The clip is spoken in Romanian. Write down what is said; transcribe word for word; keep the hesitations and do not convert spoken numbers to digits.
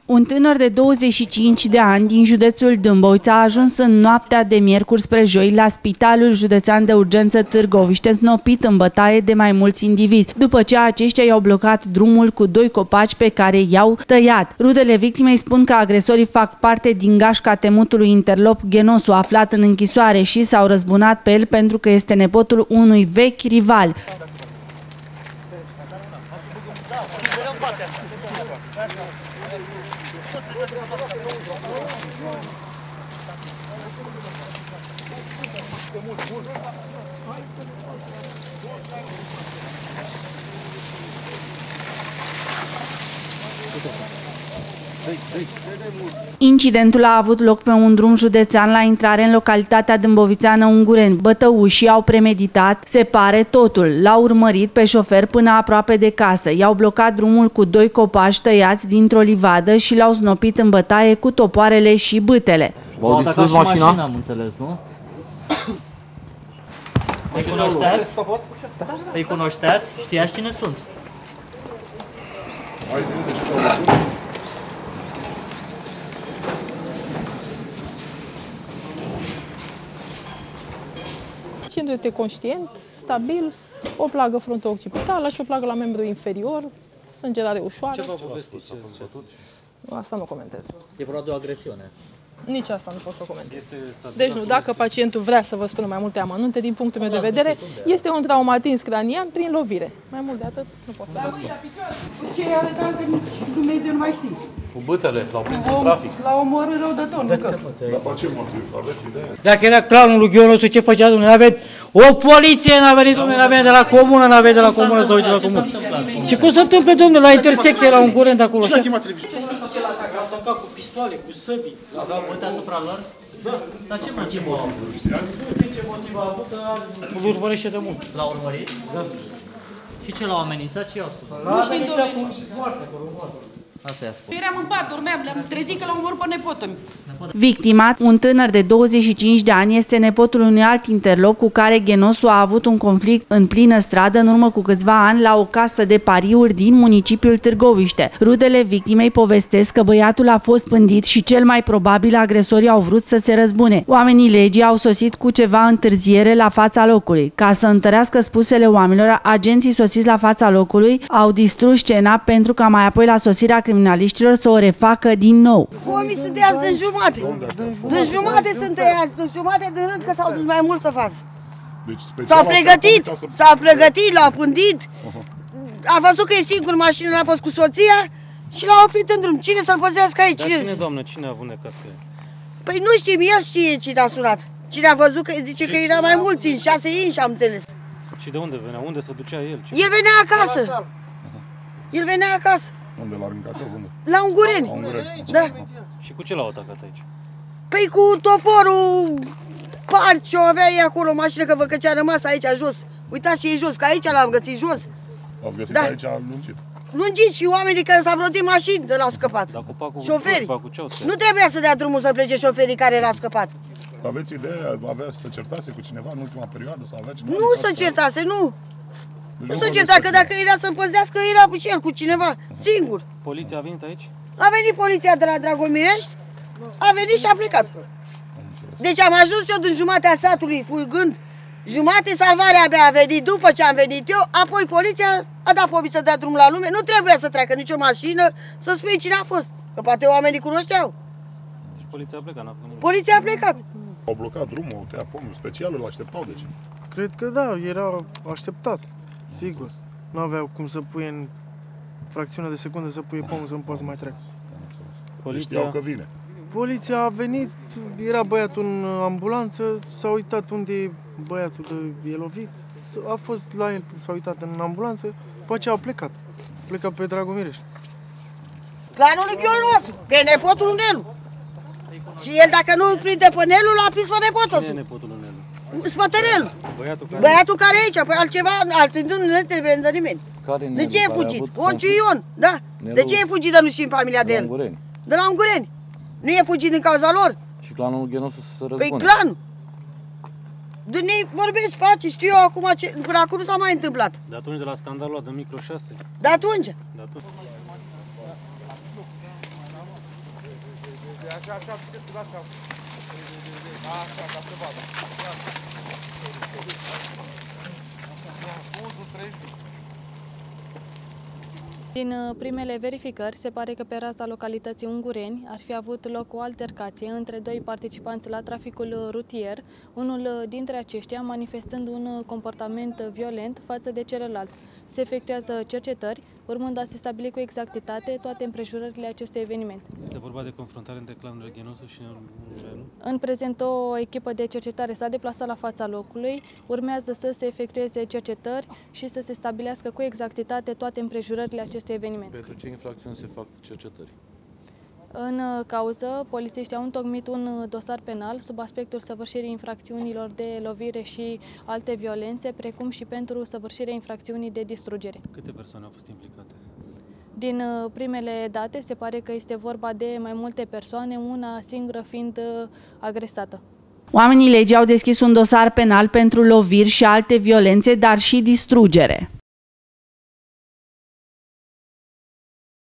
Un tânăr de douăzeci și cinci de ani din județul Dâmbovița a ajuns în noaptea de miercuri spre joi la Spitalul Județean de Urgență Târgoviște, snopit în bătaie de mai mulți indivizi, după ce aceștia i-au blocat drumul cu doi copaci pe care i-au tăiat. Rudele victimei spun că agresorii fac parte din gașca temutului interlop Ghenosu, aflat în închisoare, și s-au răzbunat pe el pentru că este nepotul unui vechi rival. Incidentul a avut loc pe un drum județean la intrare în localitatea dâmbovițeană Ungureni. Bătăușii au premeditat, se pare, totul. L-au urmărit pe șofer până aproape de casă. I-au blocat drumul cu doi copaci tăiați dintr-o livadă și l-au snopit în bătaie cu topoarele și bâtele. V-au distrus mașina? mașina, am înțeles, nu? Îi cunoșteați? Îi cunoșteați? Știați cine sunt? Pacientul este conștient, stabil, o plagă fronto-occipitală și o plagă la membru inferior, sângerare ușoară. Ce v-a povestit? Asta nu comentez. E vorba de o agresiune. Nici asta nu pot să comentez. Deci nu, dacă pacientul vrea să vă spună mai multe amănunte, din punctul meu de vedere, este un traumatism cranian prin lovire. Mai mult de atât nu pot să vă spun. Ce e arătat că nici Dumnezeu nu mai știe. Cu bâtele, l-au prins în trafic. La omor răudător, nu că. Dar ce motiv? Aveți idee? Dacă era clanul lui Ghionosu, ce făcea dumneavoastră? N-a venit o poliție, n-a venit dumneavoastră, n-a venit de la comună, n-a venit de la comună să uite la comună. Ce cum se întâmplă, domnule, la intersecție, la un curent acolo? Cine a chemat televizorul? S-a cu pistoale, cu săbii. Aveau băte asupra lor? Da. Dar ce motiv au avut? Nu știu ce motiv a avut, că îl urmărește de mult. L-au urmărit? Da. Și ce l-au amenințat? Ce i-au spus? L-a amenințat cu moarte, cu moarte. Asta i-a spus. Eram în pat, dormeam, le-am trezit că l-au omorât pe nepotul meu. Victimat, un tânăr de douăzeci și cinci de ani, este nepotul unui alt interlop cu care Ghenosu a avut un conflict în plină stradă în urmă cu câțiva ani la o casă de pariuri din municipiul Târgoviște. Rudele victimei povestesc că băiatul a fost pândit și cel mai probabil agresorii au vrut să se răzbune. Oamenii legii au sosit cu ceva întârziere la fața locului. Ca să întărească spusele oamenilor, agenții sosiți la fața locului au distrus scena pentru ca mai apoi la sosirea criminaliștilor să o refacă din nou. Omii sunt tăiați din jumate. Din jumate sunt tăiați, din jumate din rând că s-au dus mai mult să facă. S-au pregătit, s-au pregătit, l-au pândit. A văzut că e singur în mașină, n-a fost cu soția și l-a oprit în drum. Cine să-l păzească aici? Dar cine, doamnă, cine a avut necască? Păi nu știm, el știe cine a sunat. Cine a văzut că zice că era mai mulți, în șase inși, am înțeles. Și de unde venea? Unde se ducea el? Ce? El venea acasă. El venea acasă. Unde? La Râncacel? Unde? La Ungureni. Da. Și cu ce l-au atacat aici? Păi cu toporul, parci, o avea ei acolo, o mașină, că văd că ce-a rămas aici jos. Uitați și e jos, că aici l-am găsit jos. L-ați găsit Da. aici lungit? Lungit și oamenii care s-au vrut din mașini de l-au scăpat. Dar copacul, Șoferii. cu ce au Nu trebuia să dea drumul să plece șoferii care l-au scăpat. Aveți idee? Avea să certase cu cineva în ultima perioadă? Sau avea cineva Nu se certase, nu. Nu se certa, că dacă era să păzească, era și el cu cineva, singur. Poliția a venit aici? A venit poliția de la Dragomirești, a venit și a plecat. Deci am ajuns eu din jumatea satului, fulgând. Jumate salvarea abia a venit după ce am venit eu, apoi poliția a dat pobii să dea drum la lume. Nu trebuia să treacă nicio mașină să spui cine a fost, că poate oamenii cunoșteau. Deci poliția a plecat, n-a făcut nimic. Poliția a plecat. Au blocat drumul, au tăiat pomul special, îl așteptau, deci. Cred că da, era așteptat, sigur. Nu aveau cum să pui în fracțiune de secundă să pui pomul să nu poată să mai treacă. Poliția... Știau că vine. Poliția a venit, era băiatul în ambulanță, s-a uitat unde e băiatul de e lovit, a fost la el, s-a uitat în ambulanță, după aceea a plecat. A plecat pe Dragomirești. Clanul lui Ghionosu, că e nepotul lui Nelu. Și el dacă nu îl prinde pe Nelu, l-a prins pe nepotul. Cine e nepotul lui Nelu? Spătărelul. Băiatul care... Băiatul care e aici, păi altceva, altândul nu trebuie de nimeni. Care De ce e fugit? Onciu Ion, da. De ce e fugit de nu știm familia de el? De la Ungureni. Nu e fugit din cauza lor? Și clanul lui Ghenosu să se răzbune. Păi clanul. De ei vorbesc, face, știu eu acum, ce, până acum nu s-a mai întâmplat. De atunci, de la scandalul ăla de micro șase? De atunci. De atunci. Așa, așa, puteți să așa. Așa, ca să vadă. Din primele verificări, se pare că pe raza localității Ungureni ar fi avut loc o altercație între doi participanți la traficul rutier, unul dintre aceștia manifestând un comportament violent față de celălalt. Se efectuează cercetări, urmând a se stabili cu exactitate toate împrejurările acestui eveniment. Este vorba de confruntare între clanul Ghenosu și Ungurenu? În prezent, o echipă de cercetare s-a deplasat la fața locului, urmează să se efectueze cercetări și să se stabilească cu exactitate toate împrejurările acestui eveniment. Pentru ce infracțiuni se fac cercetări? În cauză, polițiștii au întocmit un dosar penal sub aspectul săvârșirii infracțiunilor de lovire și alte violențe, precum și pentru săvârșirea infracțiunii de distrugere. Câte persoane au fost implicate? Din primele date, se pare că este vorba de mai multe persoane, una singură fiind agresată. Oamenii legii au deschis un dosar penal pentru loviri și alte violențe, dar și distrugere.